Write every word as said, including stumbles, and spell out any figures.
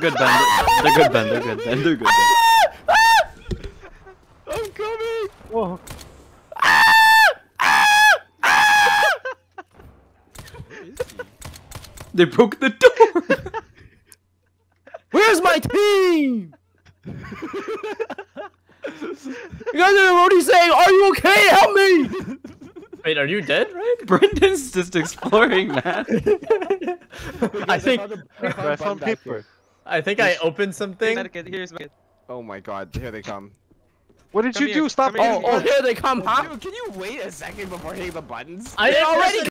Good, Ben. They're good, Ben. They're good, Ben. They're good, Ben. I'm coming! Oh. Where is he? They broke the door! Where's my team? You guys are already saying, "Are you okay? Help me!" Wait, are you dead, right? Brendan's just exploring, man. I think I found paper. I think I opened something. Here's my. Oh my god, here they come. What did Come you here, do? Stop! come here. Oh, oh, here they come, huh? Dude, can you wait a second before hitting the buttons? I They already already